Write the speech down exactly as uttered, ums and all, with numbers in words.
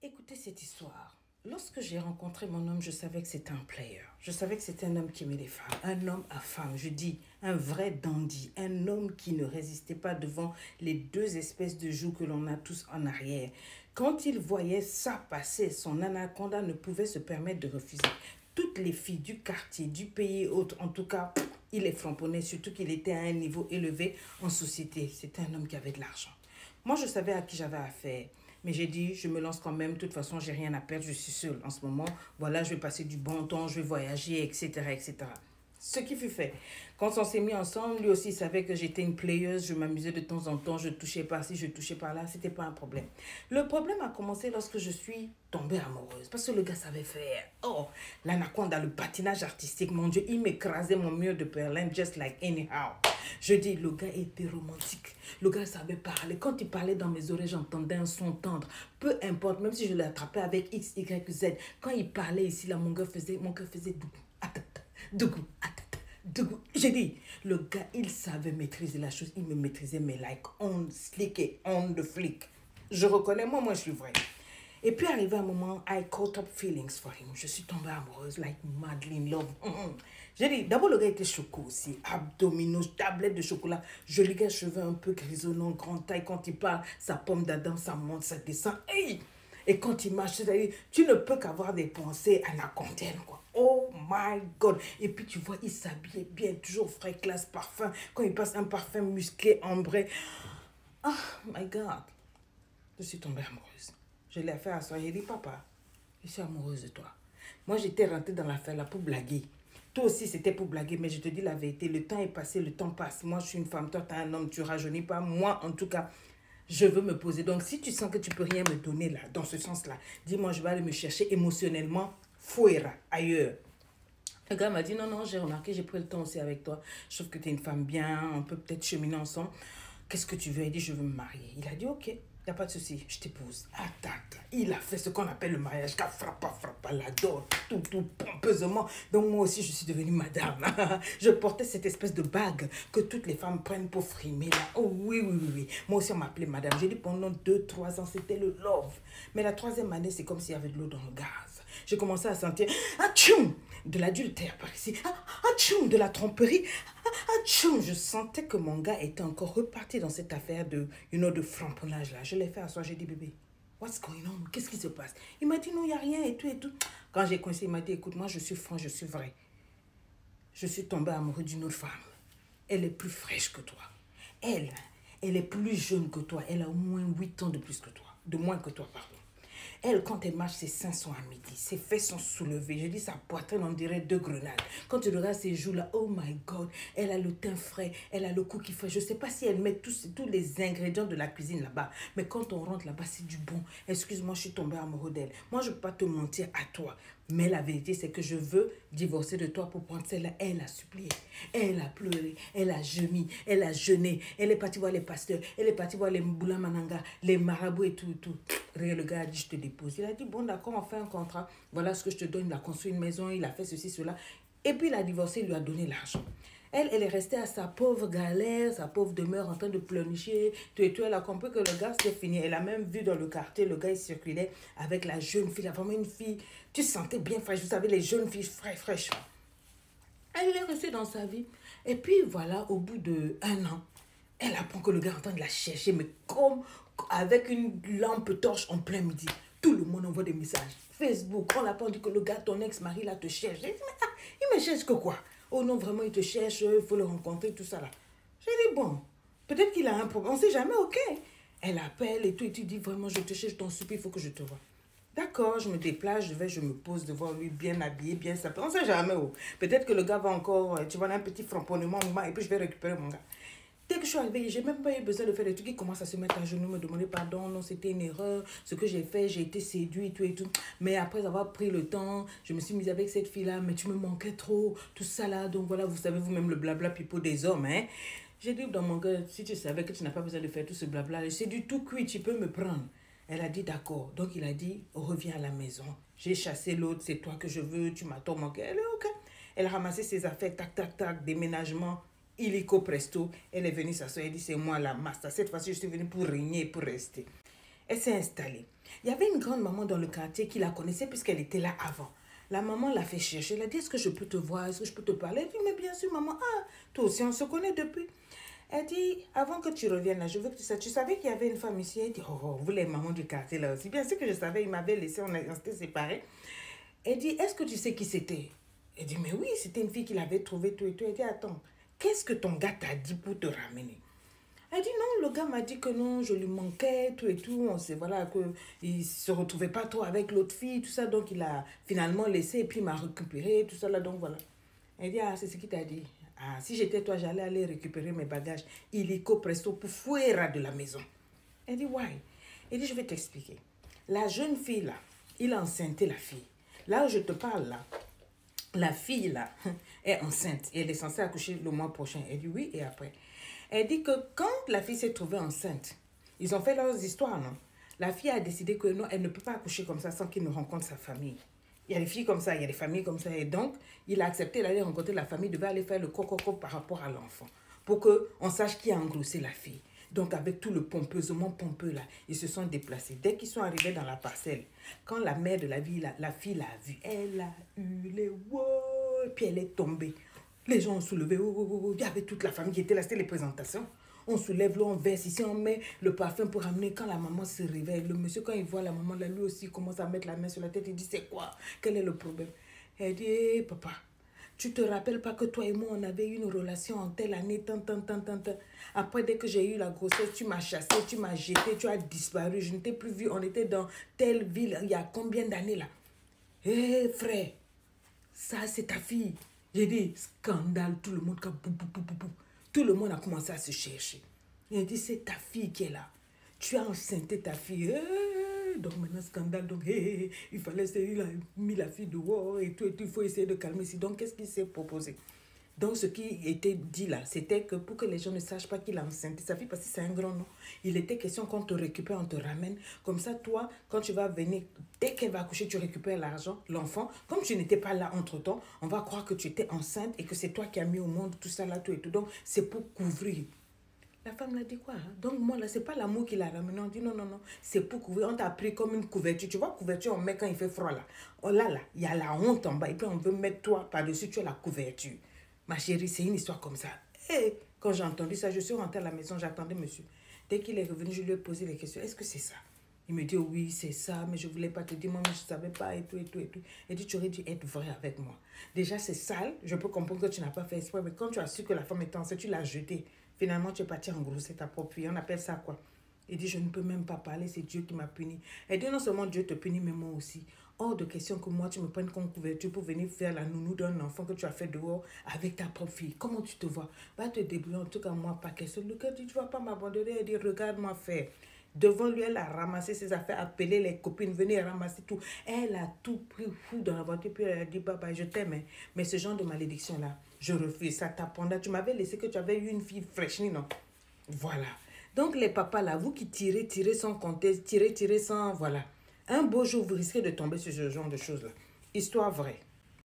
Écoutez cette histoire. Lorsque j'ai rencontré mon homme, je savais que c'était un player. Je savais que c'était un homme qui aimait les femmes. Un homme à femme, je dis, un vrai dandy. Un homme qui ne résistait pas devant les deux espèces de joues que l'on a tous en arrière. Quand il voyait ça passer, son anaconda ne pouvait se permettre de refuser. Toutes les filles du quartier, du pays autre, en tout cas, il les framponnait, surtout qu'il était à un niveau élevé en société. C'était un homme qui avait de l'argent. Moi, je savais à qui j'avais affaire. Mais j'ai dit, je me lance quand même. De toute façon, j'ai rien à perdre. Je suis seule en ce moment. Voilà, je vais passer du bon temps, je vais voyager, et cetera, et cetera. Ce qui fut fait. Quand on s'est mis ensemble, lui aussi il savait que j'étais une playeuse. Je m'amusais de temps en temps. Je touchais par-ci, je touchais par-là. C'était pas un problème. Le problème a commencé lorsque je suis tombée amoureuse. Parce que le gars savait faire. Oh, l'anaconda, le patinage artistique. Mon Dieu, il m'écrasait mon mur de Berlin just like anyhow. Je dis, le gars était romantique. Le gars savait parler. Quand il parlait dans mes oreilles, j'entendais un son tendre. Peu importe, même si je l'attrapais avec X, Y, Z. Quand il parlait ici, là, mon gars faisait, mon cœur faisait dougou, atata, dougou, atata, dougou. J'ai dit, le gars, il savait maîtriser la chose. Il me maîtrisait, mais like on slick et on the flick. Je reconnais, moi, moi, je suis vraie. Et puis arrivé un moment, I caught up feelings for him. Je suis tombée amoureuse, like madly in love. Mm-hmm. J'ai dit, d'abord le gars était choco aussi, abdominaux, tablette de chocolat, joli gars, cheveux un peu grisonnants, grande taille. Quand il parle, sa pomme d'Adam, ça monte, ça descend. Hey! Et quand il marche, c'est-à-dire, tu ne peux qu'avoir des pensées anacondaines, quoi. Oh my God! Et puis tu vois, il s'habillait bien, toujours frais, classe, parfum. Quand il passe un parfum musclé, ambré. Oh my God! Je suis tombée amoureuse. Je l'ai fait asseoir. J'ai dit, papa, je suis amoureuse de toi. Moi, j'étais rentrée dans l'affaire là pour blaguer. Toi aussi, c'était pour blaguer, mais je te dis la vérité. Le temps est passé, le temps passe. Moi, je suis une femme, toi, tu es un homme, tu rajeunis pas. Moi, en tout cas, je veux me poser. Donc, si tu sens que tu peux rien me donner là, dans ce sens-là, dis-moi, je vais aller me chercher émotionnellement, fuera, ailleurs. Le gars m'a dit, non, non, j'ai remarqué, j'ai pris le temps aussi avec toi. Je trouve que tu es une femme bien, on peut peut-être cheminer ensemble. Qu'est-ce que tu veux? Il dit, je veux me marier. Il a dit, ok. Il n'y a pas de souci, je t'épouse. Attaque. Il a fait ce qu'on appelle le mariage. Car frappa, frappa, l'adore. Tout, tout, pompeusement. Donc moi aussi, je suis devenue madame. Je portais cette espèce de bague que toutes les femmes prennent pour frimer. Là. Oh oui, oui, oui, oui. Moi aussi, on m'appelait madame. J'ai dit pendant deux, trois ans, c'était le love. Mais la troisième année, c'est comme s'il y avait de l'eau dans le gaz. J'ai commencé à sentir atchoum, de l'adultère par ici. Atchoum, de la tromperie. Atchoum, je sentais que mon gars était encore reparti dans cette affaire de, you know, de framponnage là. Je l'ai fait asseoir, j'ai dit bébé, what's going on? Qu'est-ce qui se passe? Il m'a dit non, il n'y a rien et tout et tout. Quand j'ai coincé, il m'a dit écoute, moi je suis franc, je suis vrai. Je suis tombée amoureuse d'une autre femme. Elle est plus fraîche que toi. Elle, elle est plus jeune que toi. Elle a au moins huit ans de plus que toi. De moins que toi, pardon. Elle, quand elle marche, ses seins sont à midi, ses fesses sont soulevées. Je dis, sa poitrine, on dirait deux grenades. Quand tu regardes ses joues là, oh my God, elle a le teint frais, elle a le cou qui frais. Je ne sais pas si elle met tous, tous les ingrédients de la cuisine là-bas, mais quand on rentre là-bas, c'est du bon. Excuse-moi, je suis tombée amoureux d'elle. Moi, je ne peux pas te mentir à toi. Mais la vérité, c'est que je veux divorcer de toi pour prendre celle-là. Elle a supplié, elle a pleuré, elle a gemi, elle a jeûné, elle est partie voir les pasteurs, elle est partie voir les Mbula Mananga, les marabouts et tout, tout. Le gars a dit, je te dépose. Il a dit, bon, d'accord, on fait un contrat. Voilà ce que je te donne. Il a construit une maison, il a fait ceci, cela. Et puis, il a divorcé, il lui a donné l'argent. Elle, elle est restée à sa pauvre galère, sa pauvre demeure en train de pleurnicher. Tout et tout, elle a compris que le gars, c'était fini. Elle a même vu dans le quartier, le gars, il circulait avec la jeune fille. Là, vraiment une fille, tu sentais bien fraîche. Vous savez, les jeunes filles fraîches, fraîches. Elle est restée dans sa vie. Et puis, voilà, au bout d'un an, elle apprend que le gars est en train de la chercher, mais comme avec une lampe torche en plein midi. Tout le monde envoie des messages. Facebook, on apprend dit que le gars, ton ex-mari, là, te cherche. J'ai dit, mais ah, il me cherche que quoi? Oh non, vraiment, il te cherche, il faut le rencontrer, tout ça là. J'ai dit, bon, peut-être qu'il a un problème. On ne sait jamais, ok. Elle appelle et tout, et tu dis, vraiment, je te cherche, je t'en supplie, il faut que je te voie. D'accord, je me déplace, je vais, je me pose devant lui, bien habillé, bien sapé. On ne sait jamais où. Peut-être que le gars va encore, tu vois, un petit framponnement, et puis je vais récupérer mon gars. Dès que je suis arrivée, je n'ai même pas eu besoin de faire des trucs. Il commence à se mettre à genoux, me demander pardon. Non, c'était une erreur. Ce que j'ai fait, j'ai été séduit et tout et tout. Mais après avoir pris le temps, je me suis mise avec cette fille-là. Mais tu me manquais trop. Tout ça là. Donc voilà, vous savez vous-même le blabla pipeau des hommes. Hein? J'ai dit dans mon cœur, si tu savais que tu n'as pas besoin de faire tout ce blabla, c'est du tout cuit, tu peux me prendre. Elle a dit d'accord. Donc il a dit, reviens à la maison. J'ai chassé l'autre, c'est toi que je veux, tu m'as manqué. Elle est ok. Elle a ramassé ses affaires, tac, tac, tac, déménagement. Illico presto, elle est venue s'asseoir, elle dit c'est moi la master. Cette fois-ci, je suis venue pour régner et pour rester. Elle s'est installée. Il y avait une grande maman dans le quartier qui la connaissait puisqu'elle était là avant. La maman l'a fait chercher. Elle a dit, est-ce que je peux te voir? Est-ce que je peux te parler? Elle dit, mais bien sûr, maman. Ah, toi aussi, on se connaît depuis. Elle dit, avant que tu reviennes là, je veux que tu saches. Tu savais qu'il y avait une femme ici? Elle dit, oh, oh, vous les mamans du quartier là aussi. Bien sûr que je savais, il m'avait laissé, on, on s'était séparés. Elle dit, est-ce que tu sais qui c'était? Elle dit, mais oui, c'était une fille qu'il avait trouvée, tout et tout. Elle dit, attends, qu'est-ce que ton gars t'a dit pour te ramener? Elle dit, non, le gars m'a dit que non, je lui manquais, tout et tout. On sait, voilà, qu'il ne se retrouvait pas trop avec l'autre fille, tout ça. Donc, il a finalement laissé et puis il m'a récupéré, tout ça là. Donc, voilà. Elle dit, ah, c'est ce qu'il t'a dit. Ah, si j'étais toi, j'allais aller récupérer mes bagages illico presto pour fuir de la maison. Elle dit, why? Elle dit, je vais t'expliquer. La jeune fille là, il a enceinté la fille. Là où je te parle là, la fille là est enceinte et elle est censée accoucher le mois prochain. Elle dit oui et après. Elle dit que quand la fille s'est trouvée enceinte, ils ont fait leurs histoires, non? La fille a décidé que non, elle ne peut pas accoucher comme ça sans qu'il ne rencontre sa famille. Il y a des filles comme ça, il y a des familles comme ça. Et donc, il a accepté d'aller rencontrer la famille, devait aller faire le coco par rapport à l'enfant. Pour qu'on sache qui a engrossé la fille. Donc, avec tout le pompeusement pompeux là, ils se sont déplacés. Dès qu'ils sont arrivés dans la parcelle, quand la mère de la, vie, la, la fille l'a vue, elle a eu les wow, et puis elle est tombée. Les gens ont soulevé, oh, oh, oh, il y avait toute la famille qui était là, c'était les présentations. On soulève l'eau, on verse ici, on met le parfum pour ramener. Quand la maman se réveille, le monsieur, quand il voit la maman, là, lui aussi, il commence à mettre la main sur la tête. Il dit, c'est quoi? Quel est le problème? Elle dit, hey, papa, tu te rappelles pas que toi et moi, on avait eu une relation en telle année, tant, tant, tant, tant, tant. Après, dès que j'ai eu la grossesse, tu m'as chassé, tu m'as jeté, tu as disparu. Je ne t'ai plus vu. On était dans telle ville il y a combien d'années là? Hé, hey, frère, ça, c'est ta fille. J'ai dit, scandale, tout le monde, bou, bou, bou, bou, bou. Tout le monde a commencé à se chercher. Il dit, c'est ta fille qui est là. Tu as enceinté ta fille. Hey, donc maintenant, scandale. Donc, hey, il fallait, il a mis la fille dehors et tout, et tout. Il faut essayer de calmer ici. Donc, qu'est-ce qu'il s'est proposé? Donc, ce qui était dit là, c'était que pour que les gens ne sachent pas qu'il a enceinté sa fille, parce que c'est un grand nom, il était question qu'on te récupère, on te ramène. Comme ça, toi, quand tu vas venir, dès qu'elle va accoucher, tu récupères l'argent, l'enfant. Comme tu n'étais pas là entre-temps, on va croire que tu étais enceinte et que c'est toi qui as mis au monde tout ça là, tout et tout. Donc, c'est pour couvrir. La femme l'a dit quoi? Hein? Donc, moi, là, c'est pas l'amour qui l'a ramené. On dit non, non, non. C'est pour couvrir. On t'a pris comme une couverture. Tu vois, couverture, on met quand il fait froid, là. Oh, là, là, il y a la honte en bas. Et puis, on veut mettre toi par-dessus, tu as la couverture. Ma chérie, c'est une histoire comme ça. Et quand j'ai entendu ça, je suis rentrée à la maison, j'attendais monsieur. Dès qu'il est revenu, je lui ai posé les questions. Est-ce que c'est ça? Il me dit, oh, oui, c'est ça, mais je ne voulais pas te dire, moi, mais je ne savais pas, et tout, et tout, et tout. Il dit, tu aurais dû être vrai avec moi. Déjà, c'est sale, je peux comprendre que tu n'as pas fait exprès, mais quand tu as su que la femme était enceinte, tu l'as jetée. Finalement, tu es parti engrosser ta propre fille. On appelle ça quoi? Il dit, je ne peux même pas parler, c'est Dieu qui m'a puni. Elle dit, non seulement Dieu te punit, mais moi aussi. Hors de question que moi, tu me prennes comme couverture pour venir faire la nounou d'un enfant que tu as fait dehors avec ta propre fille. Comment tu te vois? Va te débrouiller, en tout cas, moi, pas question. Le gars dit, tu ne vas pas m'abandonner. Elle dit, regarde-moi faire. Devant lui, elle a ramassé ses affaires, appelé les copines, venez ramasser tout. Elle a tout pris fou dans la voiture, puis elle a dit, bye je t'aime, hein. Mais ce genre de malédiction-là, je refuse. Ça t'apprendra. Tu m'avais laissé que tu avais eu une fille fraîche, non? Voilà. Donc, les papas, là, vous qui tirez, tirez sans compter, tirez, tirez sans, voilà. Un beau jour, vous risquez de tomber sur ce genre de choses-là. Histoire vraie.